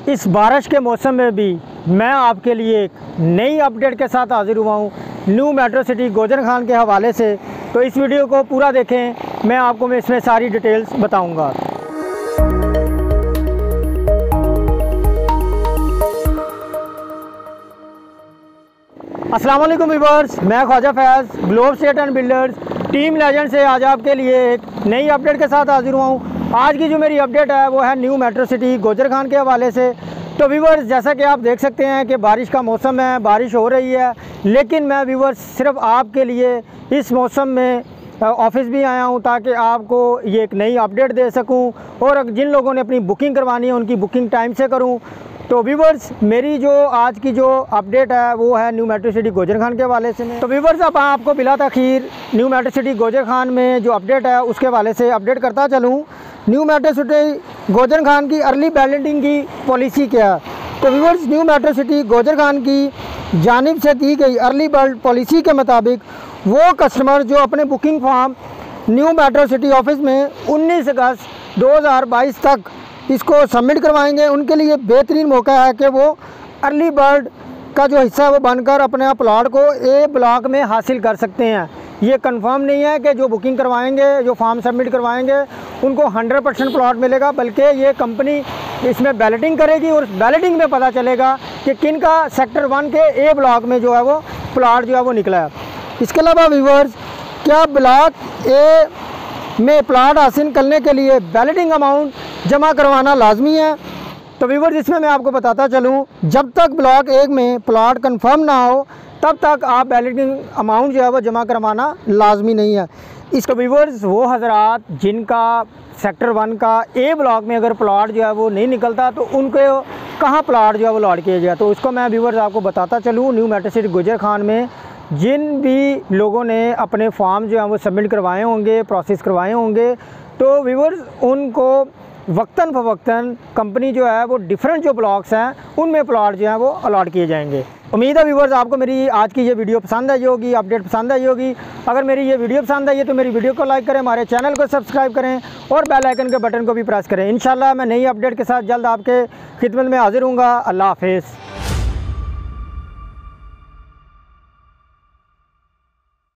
इस बारिश के मौसम में भी मैं आपके लिए एक नई अपडेट के साथ हाजिर हुआ हूँ new metro city Gujar Khan के हवाले से। तो इस वीडियो को पूरा देखें, मैं आपको इसमें सारी डिटेल्स बताऊँगा। अस्सलाम वालेकुम व्यूअर्स, मैं Khawaja Faiz globe state and builders team legend से आज आपके लिए एक नई अपडेट के साथ हाजिर हुआ हूँ। आज की जो मेरी अपडेट है वो है new metro city Gujar Khan के हवाले से। तो व्यूअर्स, जैसा कि आप देख सकते हैं कि बारिश का मौसम है, बारिश हो रही है, लेकिन मैं व्यूअर्स सिर्फ आपके लिए इस मौसम में ऑफिस भी आया हूँ ताकि आपको ये एक नई अपडेट दे सकूँ और जिन लोगों ने अपनी बुकिंग करवानी है उनकी बुकिंग टाइम से करूँ। तो व्यूअर्स, मेरी जो आज की जो अपडेट है वो है new metro city Gujar Khan के हवाले से। तो व्यूअर्स, अब आपको बिला तखीर new metro city Gujar Khan में जो अपडेट है उसके हवाले से अपडेट करता चलूँ। New metro city Gujar Khan की अर्ली बैलेटिंग की पॉलिसी क्या है? तो viewers, new metro city Gujar Khan की जानिब से दी गई अर्ली बर्ड पॉलिसी के मुताबिक वो कस्टमर जो अपने booking form new metro city office में 19 अगस्त 2022 तक इसको सबमिट करवाएंगे, उनके लिए बेहतरीन मौका है कि वो अर्ली बर्ड का जो हिस्सा है वो बनकर अपने प्लॉट को ए ब्लॉक में हासिल कर सकते हैं। ये कंफर्म नहीं है कि जो बुकिंग करवाएंगे, जो फॉर्म सबमिट करवाएंगे उनको 100% प्लॉट मिलेगा, बल्कि ये कंपनी इसमें बैलेटिंग करेगी और बैलेटिंग में पता चलेगा कि किन का सेक्टर 1 के ए ब्लॉक में जो है वो प्लॉट जो है वो निकला है। इसके अलावा व्यूअर्स, क्या ब्लॉक ए में प्लॉट हासिल करने के लिए बैलेटिंग अमाउंट जमा करवाना लाजमी है? तो व्यूअर्स, इसमें मैं आपको बताता चलूँ, जब तक ब्लॉक 1 में प्लॉट कंफर्म ना हो तब तक आप बैलेटिंग अमाउंट जो है वो जमा करवाना लाजमी नहीं है। इसको व्यूअर्स, वो हज़रात जिनका सेक्टर 1 का ए ब्लॉक में अगर प्लॉट जो है वो नहीं निकलता तो उनको कहाँ प्लॉट जो है वो अलॉट किया जाए, तो उसको मैं व्यूअर्स आपको बताता चलूँ। New metro city Gujar Khan में जिन भी लोगों ने अपने फॉर्म जो है वो सबमिट करवाए होंगे, प्रोसेस करवाए होंगे, तो व्यूअर्स उनको वक्तन फ़वक्तन कंपनी जो है वो डिफरेंट जो ब्लॉक्स हैं उनमें प्लॉट जो है वो अलॉट किए जाएंगे। उम्मीद है व्यूअर्स आपको मेरी आज की ये वीडियो पसंद आई होगी, अपडेट पसंद आई होगी। अगर मेरी ये वीडियो पसंद आई है तो मेरी वीडियो को लाइक करें, हमारे चैनल को सब्सक्राइब करें और बेल आइकन के बटन को भी प्रेस करें। इंशाल्लाह मैं नई अपडेट के साथ जल्द आपके खिदमत में हाजिर हूँगा। अल्लाह हाफ़िज़।